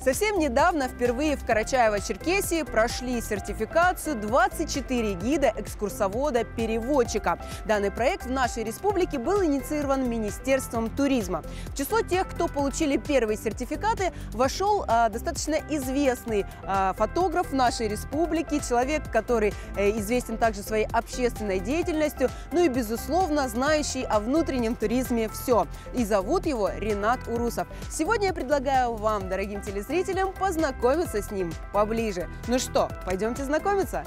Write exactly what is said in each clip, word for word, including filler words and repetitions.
Совсем недавно впервые в Карачаево-Черкесии прошли сертификацию двадцать четыре гида-экскурсовода-переводчика. Данный проект в нашей республике был инициирован Министерством туризма. В число тех, кто получили первые сертификаты, вошел а, достаточно известный а, фотограф нашей республики, человек, который а, известен также своей общественной деятельностью, ну и, безусловно, знающий о внутреннем туризме все. И зовут его Ренат Урусов. Сегодня я предлагаю вам, дорогим телезрителям, познакомиться с ним поближе. Ну что, пойдемте знакомиться?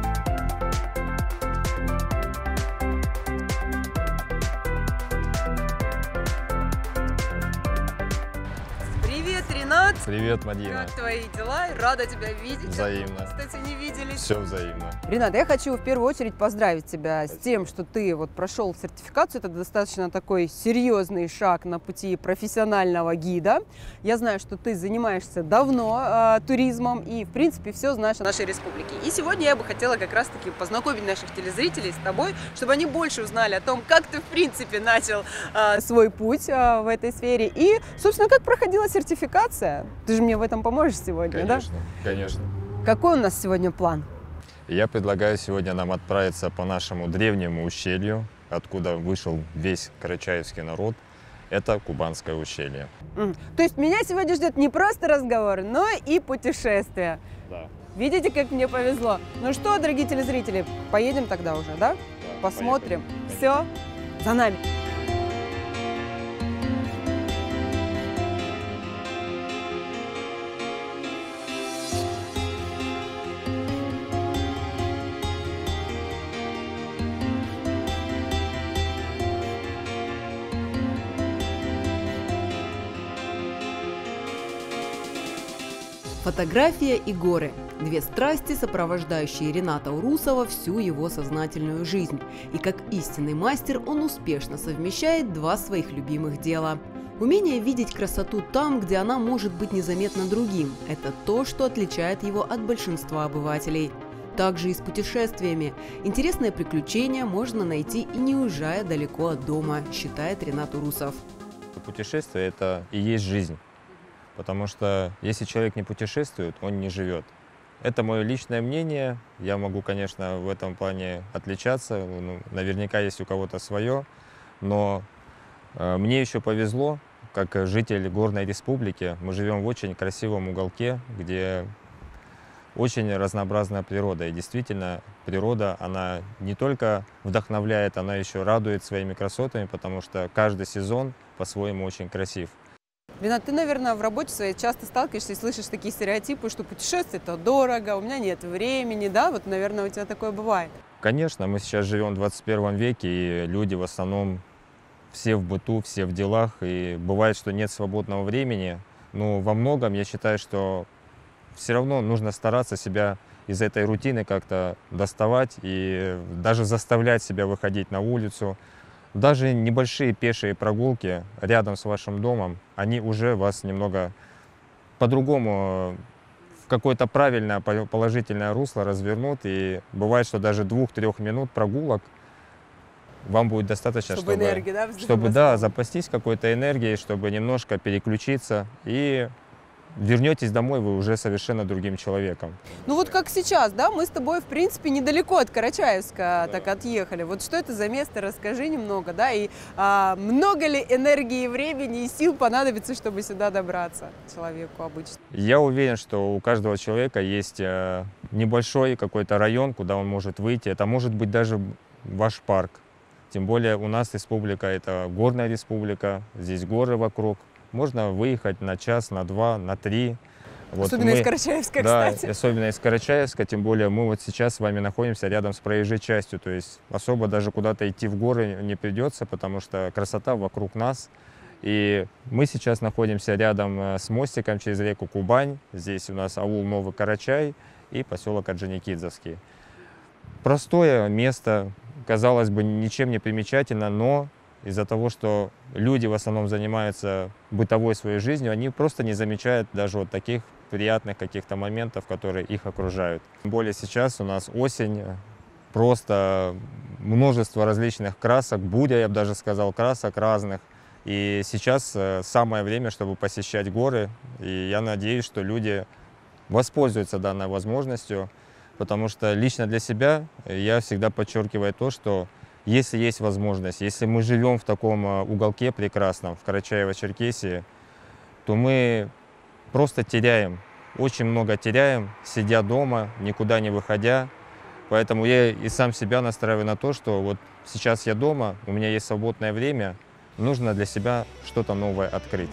Привет, Ренат! Привет, Мадина! Как твои дела? Рада тебя видеть. Взаимно. Кстати, не виделись. Все взаимно. Ренат, я хочу в первую очередь поздравить тебя с тем, что ты вот прошел сертификацию. Это достаточно такой серьезный шаг на пути профессионального гида. Я знаю, что ты занимаешься давно э, туризмом и, в принципе, все знаешь о нашей республике. И сегодня я бы хотела как раз-таки познакомить наших телезрителей с тобой, чтобы они больше узнали о том, как ты, в принципе, начал э, свой путь э, в этой сфере и, собственно, как проходила сертификация. Ты же мне в этом поможешь сегодня, конечно, да? Конечно. Какой у нас сегодня план? Я предлагаю сегодня нам отправиться по нашему древнему ущелью, откуда вышел весь карачаевский народ. Это Кубанское ущелье. Mm. То есть меня сегодня ждет не просто разговор, но и путешествие. Да. Видите, как мне повезло? Ну что, дорогие телезрители, поедем тогда уже, да? Да, посмотрим. поехали. Все, за нами. Фотография и горы – две страсти, сопровождающие Рената Урусова всю его сознательную жизнь. И как истинный мастер он успешно совмещает два своих любимых дела. Умение видеть красоту там, где она может быть незаметна другим – это то, что отличает его от большинства обывателей. Также и с путешествиями. Интересные приключения можно найти и не уезжая далеко от дома, считает Ренат Урусов. Путешествие – это и есть жизнь. Потому что если человек не путешествует, он не живет. Это мое личное мнение. Я могу, конечно, в этом плане отличаться. Ну, наверняка есть у кого-то свое. Но э, мне еще повезло, как житель горной республики. Мы живем в очень красивом уголке, где очень разнообразная природа. И действительно, природа, она не только вдохновляет, она еще радует своими красотами, потому что каждый сезон по-своему очень красив. Ренат, ты, наверное, в работе своей часто сталкиваешься и слышишь такие стереотипы, что путешествие – это дорого, у меня нет времени, да? Вот, наверное, у тебя такое бывает. Конечно, мы сейчас живем в двадцать первом веке, и люди в основном все в быту, все в делах, и бывает, что нет свободного времени. Но во многом я считаю, что все равно нужно стараться себя из этой рутины как-то доставать и даже заставлять себя выходить на улицу. Даже небольшие пешие прогулки рядом с вашим домом, они уже вас немного по-другому в какое-то правильное положительное русло развернут. И бывает, что даже двух-трех минут прогулок вам будет достаточно, чтобы, чтобы, энергии, да, чтобы да, запастись какой-то энергией, чтобы немножко переключиться. И вернетесь домой, вы уже совершенно другим человеком. Ну вот как сейчас, да, мы с тобой, в принципе, недалеко от Карачаевска Да. так отъехали. Вот что это за место, расскажи немного, да, и а, много ли энергии, времени и сил понадобится, чтобы сюда добраться человеку обычно? Я уверен, что у каждого человека есть э, небольшой какой-то район, куда он может выйти. Это может быть даже ваш парк. Тем более у нас республика – это горная республика, здесь горы вокруг. Можно выехать на час, на два, на три. Вот особенно мы, из Карачаевска, да, кстати. особенно из Карачаевска, тем более мы вот сейчас с вами находимся рядом с проезжей частью, то есть особо даже куда-то идти в горы не придется, потому что красота вокруг нас. И мы сейчас находимся рядом с мостиком через реку Кубань. Здесь у нас аул Новый Карачай и поселок Орджоникидзевский. Простое место, казалось бы, ничем не примечательно, но из-за того, что люди в основном занимаются бытовой своей жизнью, они просто не замечают даже вот таких приятных каких-то моментов, которые их окружают. Тем более сейчас у нас осень, просто множество различных красок, буря, я бы даже сказал, красок разных. И сейчас э, самое время, чтобы посещать горы. И я надеюсь, что люди воспользуются данной возможностью, потому что лично для себя я всегда подчеркиваю то, что если есть возможность, если мы живем в таком э, уголке прекрасном, в Карачаево-Черкесии, то мы просто теряем, очень много теряем, сидя дома, никуда не выходя. Поэтому я и сам себя настраиваю на то, что вот сейчас я дома, у меня есть свободное время, нужно для себя что-то новое открыть.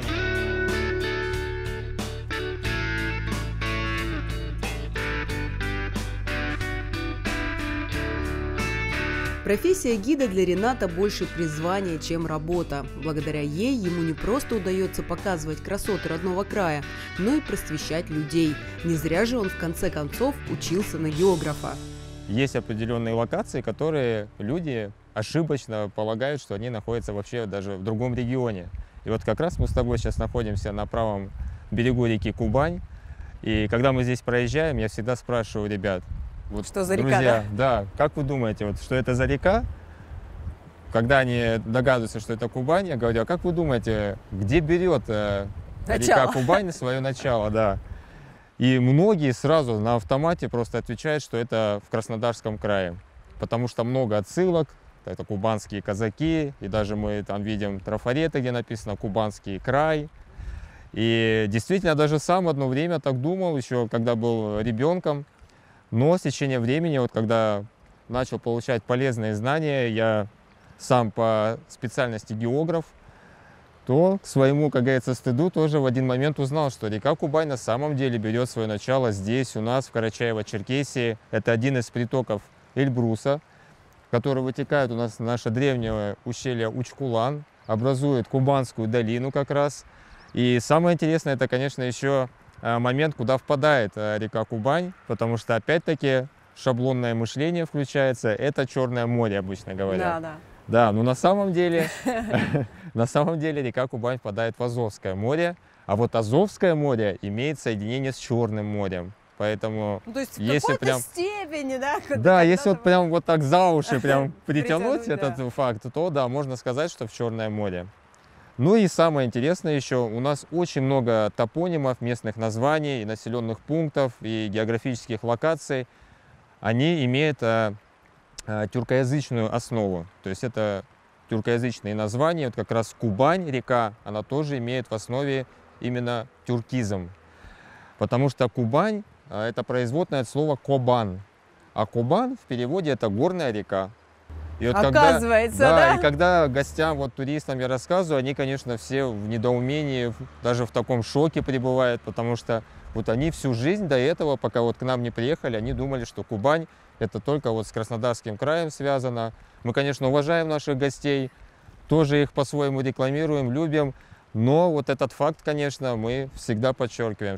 Профессия гида для Рената больше призвание, чем работа. Благодаря ей ему не просто удается показывать красоты родного края, но и просвещать людей. Не зря же он в конце концов учился на географа. Есть определенные локации, которые люди ошибочно полагают, что они находятся вообще даже в другом регионе. И вот как раз мы с тобой сейчас находимся на правом берегу реки Кубань. И когда мы здесь проезжаем, я всегда спрашиваю ребят, вот, что за друзья, река, да? Да, как вы думаете, вот, что это за река? Когда они догадываются, что это Кубань, я говорю, а как вы думаете, где берет э, река Кубань свое начало? Да. И многие сразу на автомате просто отвечают, что это в Краснодарском крае, потому что много отсылок, это кубанские казаки, и даже мы там видим трафареты, где написано «Кубанский край». И действительно, даже сам одно время так думал, еще когда был ребенком. Но с течением времени, вот когда начал получать полезные знания, я сам по специальности географ, то к своему, как говорится, стыду тоже в один момент узнал, что река Кубань на самом деле берет свое начало здесь, у нас, в Карачаево-Черкесии. Это один из притоков Эльбруса, который вытекает у нас в наше древнее ущелье Учкулан, образует Кубанскую долину как раз. И самое интересное, это, конечно, еще момент, куда впадает река Кубань, потому что, опять-таки, шаблонное мышление включается, это Черное море, обычно говорят. Да, да. Да, но на самом деле, на самом деле река Кубань впадает в Азовское море, а вот Азовское море имеет соединение с Черным морем. Поэтому, ну, то есть в если какой-то прям, степени, да? Да, если вот прям вот так за уши прям притянуть Притянуть, этот да. факт, то да, можно сказать, что в Черное море. Ну и самое интересное еще, у нас очень много топонимов, местных названий, населенных пунктов и географических локаций. Они имеют а, а, тюркоязычную основу. То есть это тюркоязычные названия. Вот как раз Кубань, река, она тоже имеет в основе именно тюркизм. Потому что Кубань а, это производное от слова Кобан. А Кубан в переводе это горная река. И вот Оказывается, когда, да, да? и когда гостям, вот туристам я рассказываю, они, конечно, все в недоумении, даже в таком шоке пребывают, потому что вот они всю жизнь до этого, пока вот к нам не приехали, они думали, что Кубань это только вот с Краснодарским краем связано. Мы, конечно, уважаем наших гостей, тоже их по-своему рекламируем, любим, но вот этот факт, конечно, мы всегда подчеркиваем.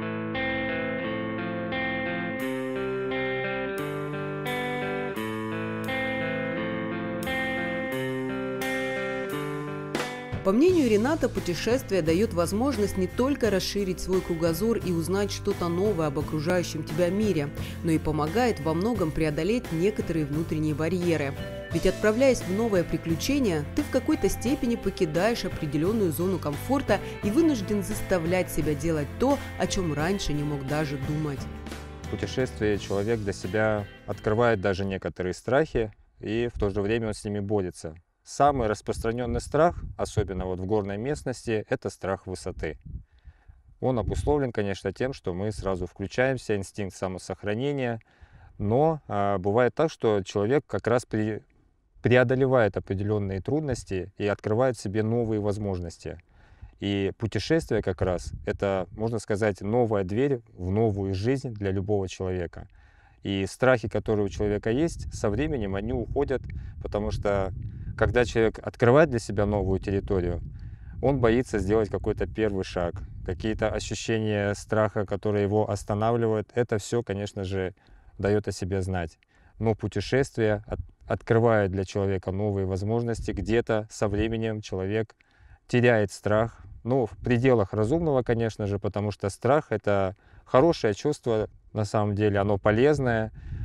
По мнению Рената, путешествие дает возможность не только расширить свой кругозор и узнать что-то новое об окружающем тебя мире, но и помогает во многом преодолеть некоторые внутренние барьеры. Ведь отправляясь в новое приключение, ты в какой-то степени покидаешь определенную зону комфорта и вынужден заставлять себя делать то, о чем раньше не мог даже думать. В путешествии человек для себя открывает даже некоторые страхи, и в то же время он с ними борется. Самый распространенный страх, особенно вот в горной местности, это страх высоты. Он обусловлен, конечно, тем, что мы сразу включаемся, инстинкт самосохранения, но а, бывает так, что человек как раз при, преодолевает определенные трудности и открывает себе новые возможности. И путешествие как раз это, можно сказать, новая дверь в новую жизнь для любого человека. И страхи, которые у человека есть, со временем они уходят, потому что когда человек открывает для себя новую территорию, он боится сделать какой-то первый шаг, какие-то ощущения страха, которые его останавливают. Это все, конечно же, дает о себе знать. Но путешествие от, открывает для человека новые возможности. Где-то со временем человек теряет страх. Ну, в пределах разумного, конечно же, потому что страх – это хорошее чувство, на самом деле, оно полезное.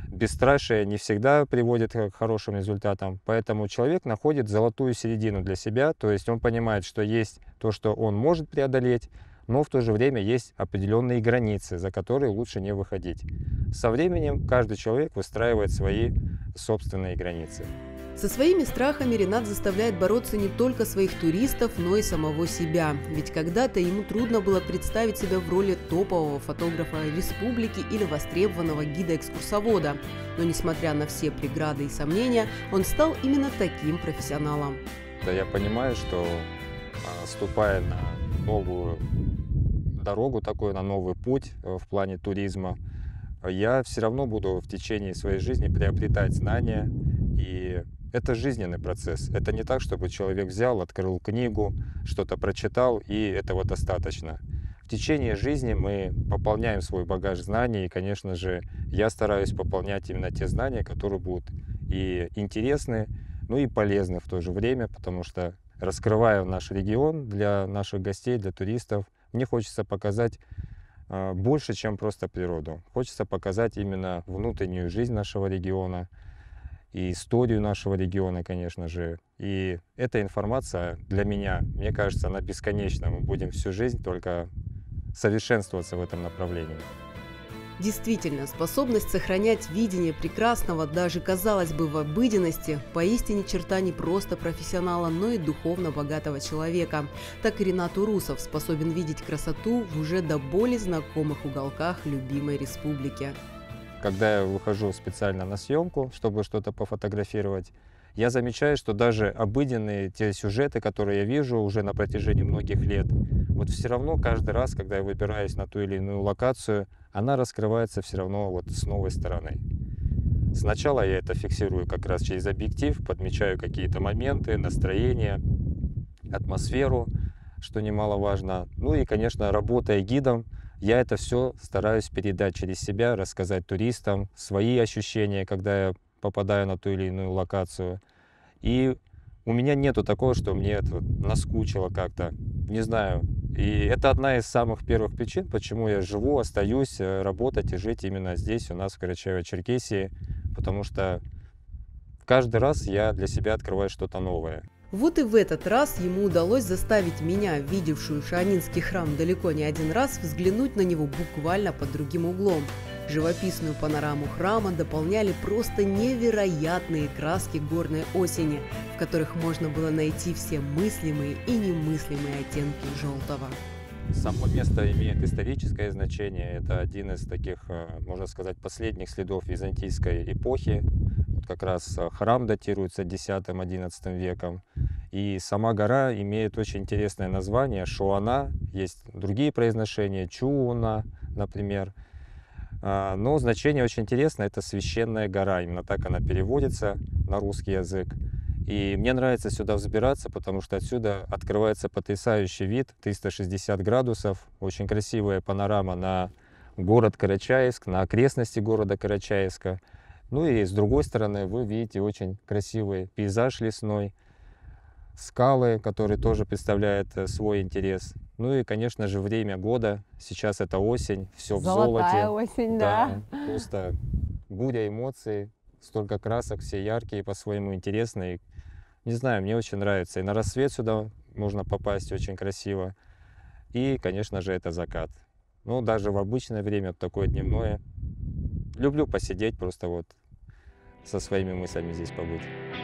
бесстрашие не всегда приводит к хорошим результатам. Поэтому человек находит золотую середину для себя, то есть он понимает, что есть то, что он может преодолеть, но в то же время есть определенные границы, за которые лучше не выходить. Со временем каждый человек выстраивает свои собственные границы. Со своими страхами Ренат заставляет бороться не только своих туристов, но и самого себя. Ведь когда-то ему трудно было представить себя в роли топового фотографа республики или востребованного гида-экскурсовода. Но несмотря на все преграды и сомнения, он стал именно таким профессионалом. Да, я понимаю, что ступая на новую дорогу, такой, на новый путь в плане туризма, я все равно буду в течение своей жизни приобретать знания, и это жизненный процесс. Это не так, чтобы человек взял, открыл книгу, что-то прочитал, и этого достаточно. В течение жизни мы пополняем свой багаж знаний, и, конечно же, я стараюсь пополнять именно те знания, которые будут и интересны, ну и полезны в то же время, потому что, раскрывая наш регион для наших гостей, для туристов, мне хочется показать э, больше, чем просто природу. Хочется показать именно внутреннюю жизнь нашего региона, и историю нашего региона, конечно же. И эта информация для меня, мне кажется, она бесконечна. Мы будем всю жизнь только совершенствоваться в этом направлении. Действительно, способность сохранять видение прекрасного, даже, казалось бы, в обыденности, поистине черта не просто профессионала, но и духовно богатого человека. Так и Ренат Урусов способен видеть красоту в уже до боли знакомых уголках любимой республики. Когда я выхожу специально на съемку, чтобы что-то пофотографировать, я замечаю, что даже обыденные те сюжеты, которые я вижу уже на протяжении многих лет, вот все равно каждый раз, когда я выбираюсь на ту или иную локацию, она раскрывается все равно вот с новой стороны. Сначала я это фиксирую как раз через объектив, подмечаю какие-то моменты, настроение, атмосферу, что немаловажно. Ну и, конечно, работая гидом, я это все стараюсь передать через себя, рассказать туристам свои ощущения, когда я попадаю на ту или иную локацию. И у меня нету такого, что мне это наскучило как-то, не знаю. И это одна из самых первых причин, почему я живу, остаюсь работать и жить именно здесь, у нас в Карачаево-Черкесии, потому что каждый раз я для себя открываю что-то новое. Вот и в этот раз ему удалось заставить меня, видевшую Шаанинский храм далеко не один раз, взглянуть на него буквально под другим углом. Живописную панораму храма дополняли просто невероятные краски горной осени, в которых можно было найти все мыслимые и немыслимые оттенки желтого. Само место имеет историческое значение. Это один из таких, можно сказать, последних следов византийской эпохи. Вот как раз храм датируется десятым-одиннадцатым веком. И сама гора имеет очень интересное название — Шуана. Есть другие произношения — Чууна, например. Но значение очень интересное — это священная гора. Именно так она переводится на русский язык. И мне нравится сюда взбираться, потому что отсюда открывается потрясающий вид, триста шестьдесят градусов, очень красивая панорама на город Карачаевск, на окрестности города Карачаевска. Ну и с другой стороны вы видите очень красивый пейзаж лесной, скалы, которые тоже представляют свой интерес. Ну и, конечно же, время года. Сейчас это осень, все в золоте. Золотая осень, да. Да, просто буря эмоций, столько красок, все яркие, по-своему интересные. Не знаю, мне очень нравится. И на рассвет сюда можно попасть очень красиво. И, конечно же, это закат. Ну, даже в обычное время, такое дневное, люблю посидеть, просто вот со своими мыслями здесь побыть.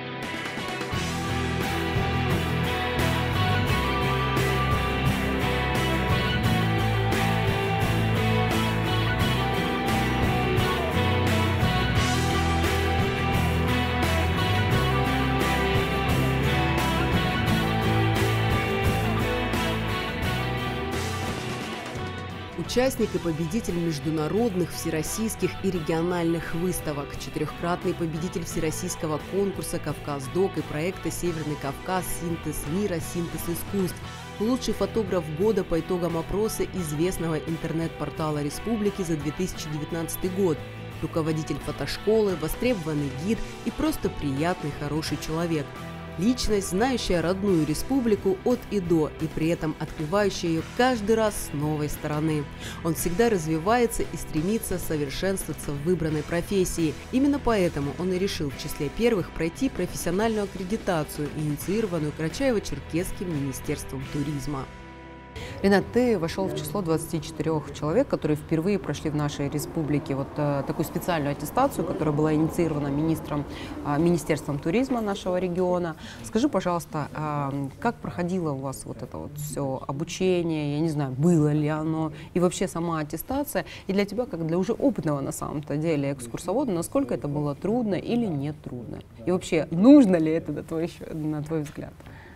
Участник и победитель международных, всероссийских и региональных выставок, четырехкратный победитель всероссийского конкурса «Кавказ-Док» и проекта «Северный Кавказ. Синтез мира. Синтез искусств», лучший фотограф года по итогам опроса известного интернет-портала республики за две тысячи девятнадцатый год, руководитель фотошколы, востребованный гид и просто приятный, хороший человек. Личность, знающая родную республику от и до, и при этом открывающая ее каждый раз с новой стороны. Он всегда развивается и стремится совершенствоваться в выбранной профессии. Именно поэтому он и решил в числе первых пройти профессиональную аккредитацию, инициированную Карачаево-Черкесским министерством туризма. Ренат, ты вошел в число двадцати четырёх человек, которые впервые прошли в нашей республике вот э, такую специальную аттестацию, которая была инициирована министром, э, Министерством туризма нашего региона. Скажи, пожалуйста, э, как проходило у вас вот это вот все обучение, я не знаю, было ли оно, и вообще сама аттестация, и для тебя, как для уже опытного на самом-то деле экскурсовода, насколько это было трудно или не трудно? И вообще, нужно ли это, на твой, на твой взгляд?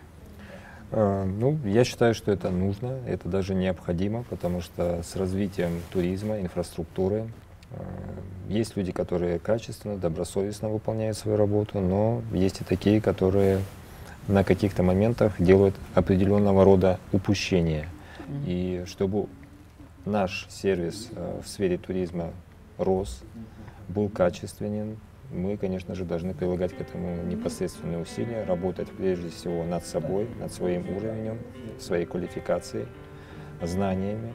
Ну, я считаю, что это нужно, это даже необходимо, потому что с развитием туризма, инфраструктуры есть люди, которые качественно, добросовестно выполняют свою работу, но есть и такие, которые на каких-то моментах делают определенного рода упущения. Mm-hmm. И чтобы наш сервис в сфере туризма рос, был качественен, мы, конечно же, должны прилагать к этому непосредственные усилия, работать прежде всего над собой, над своим уровнем, своей квалификацией, знаниями.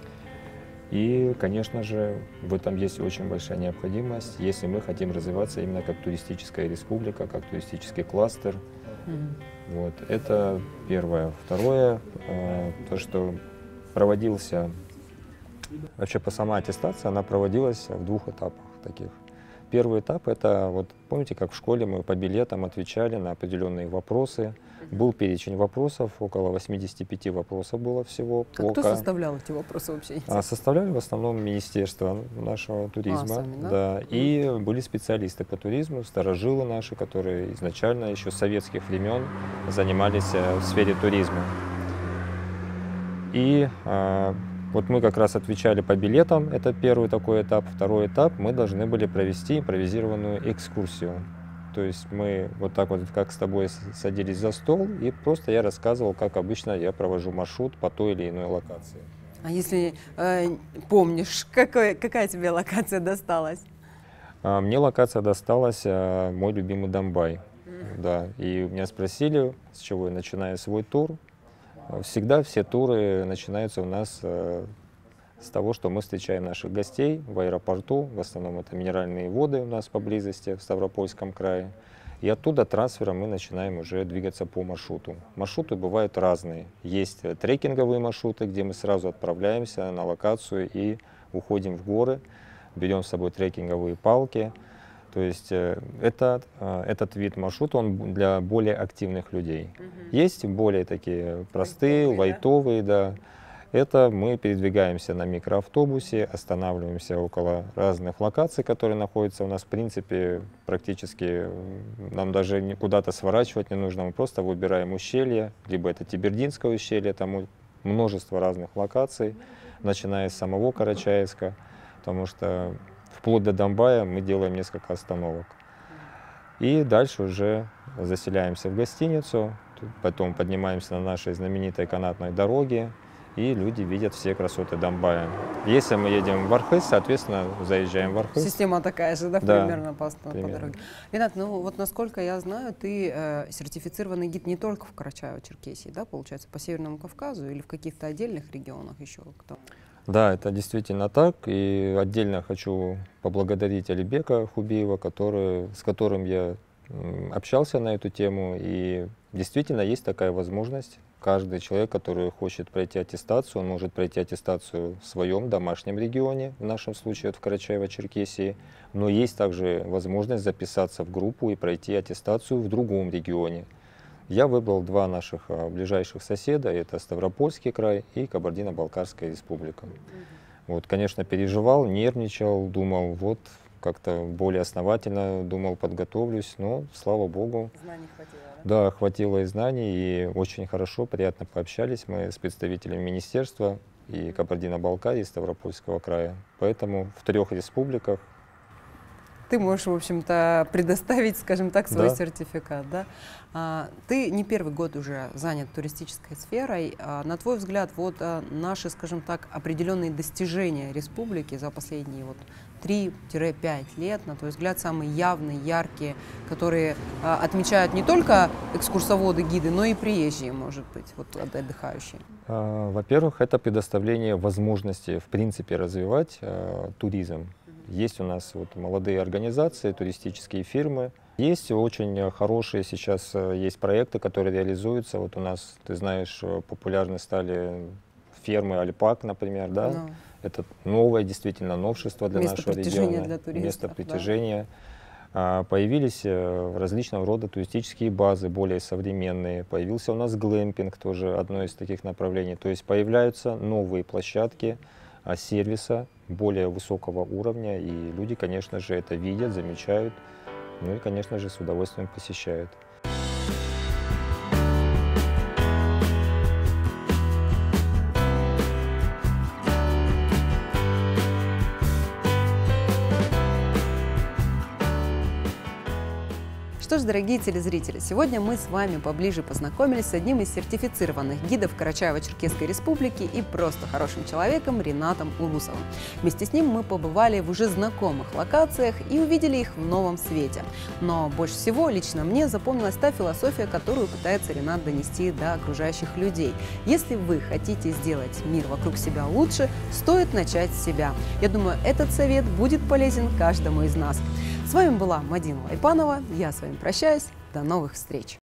И, конечно же, в этом есть очень большая необходимость, если мы хотим развиваться именно как туристическая республика, как туристический кластер. Mm-hmm. Вот, это первое. Второе, то, что проводился, вообще по сама аттестация, она проводилась в двух этапах таких. Первый этап — это, вот помните, как в школе мы по билетам отвечали на определенные вопросы. Был перечень вопросов, около восьмидесяти пяти вопросов было всего. А кто составлял эти вопросы вообще? А составляли в основном Министерство нашего туризма. А, сами, да? Да. И mm. были специалисты по туризму, старожилы наши, которые изначально еще с советских времен занимались в сфере туризма. И а, вот мы как раз отвечали по билетам, это первый такой этап. Второй этап, мы должны были провести импровизированную экскурсию. То есть мы вот так вот, как с тобой, садились за стол, и просто я рассказывал, как обычно я провожу маршрут по той или иной локации. А если э, помнишь, какой, какая тебе локация досталась? А, мне локация досталась, а, мой любимый Домбай. Mm-hmm. Да. И меня спросили, с чего я начинаю свой тур. Всегда все туры начинаются у нас э, с того, что мы встречаем наших гостей в аэропорту. В основном это минеральные воды у нас поблизости, в Ставропольском крае. И оттуда трансфером мы начинаем уже двигаться по маршруту. Маршруты бывают разные. Есть трекинговые маршруты, где мы сразу отправляемся на локацию и уходим в горы. Берем с собой трекинговые палки. То есть это, этот вид маршрута, он для более активных людей. Mm-hmm. Есть более такие простые, лайтовые, лайтовые, да. да. Это мы передвигаемся на микроавтобусе, останавливаемся около разных локаций, которые находятся у нас. В принципе, практически нам даже куда-то сворачивать не нужно. Мы просто выбираем ущелье, либо это Тибердинское ущелье, там множество разных локаций, начиная с самого Карачаевска, потому что вплоть до Домбая мы делаем несколько остановок. И дальше уже заселяемся в гостиницу, потом поднимаемся на нашей знаменитой канатной дороге, и люди видят все красоты Домбая. Если мы едем в Архыз, соответственно, заезжаем в Архыз. Система такая же, да, да примерно, по, примерно по дороге. Ренат, ну вот насколько я знаю, ты э, сертифицированный гид не только в Карачаево-Черкесии, да, получается, по Северному Кавказу или в каких-то отдельных регионах еще? Кто? Да, это действительно так. И отдельно хочу поблагодарить Алибека Хубиева, который, с которым я общался на эту тему. И действительно есть такая возможность. Каждый человек, который хочет пройти аттестацию, он может пройти аттестацию в своем домашнем регионе, в нашем случае вот в Карачаево-Черкесии. Но есть также возможность записаться в группу и пройти аттестацию в другом регионе. Я выбрал два наших а, ближайших соседа, это Ставропольский край и Кабардино-Балкарская республика. Mm-hmm. Вот, конечно, переживал, нервничал, думал, вот как-то более основательно, думал, подготовлюсь, но, слава богу, знаний хватило, да? Да, хватило и знаний, и очень хорошо, приятно пообщались мы с представителями министерства и Кабардино-Балкарии, и Ставропольского края. Поэтому в трех республиках ты можешь, в общем-то, предоставить, скажем так, свой Да. сертификат, да? А, ты не первый год уже занят туристической сферой. А, на твой взгляд, вот а, наши, скажем так, определенные достижения республики за последние вот три-пять лет, на твой взгляд, самые явные, яркие, которые а, отмечают не только экскурсоводы, гиды, но и приезжие, может быть, вот отдыхающие? А, Во-первых, это предоставление возможности, в принципе, развивать э, туризм. Есть у нас вот молодые организации, туристические фирмы. Есть очень хорошие сейчас э, есть проекты, которые реализуются. Вот у нас, ты знаешь, э, популярны стали фермы Альпак, например, да? Ну, Это новое, действительно, новшество для Место нашего притяжения региона. для туристов, Место да. притяжения. А, Появились э, различного рода туристические базы, более современные. Появился у нас глэмпинг, тоже одно из таких направлений. То есть появляются новые площадки а, сервиса более высокого уровня. И люди, конечно же, это видят, замечают. Ну и, конечно же, с удовольствием посещают. Что ж, дорогие телезрители, сегодня мы с вами поближе познакомились с одним из сертифицированных гидов Карачаево-Черкесской республики и просто хорошим человеком Ринатом Урусовым. Вместе с ним мы побывали в уже знакомых локациях и увидели их в новом свете. Но больше всего лично мне запомнилась та философия, которую пытается Ринат донести до окружающих людей. Если вы хотите сделать мир вокруг себя лучше, стоит начать с себя. Я думаю, этот совет будет полезен каждому из нас. С вами была Мадина Лайпанова, я с вами прощаюсь, до новых встреч!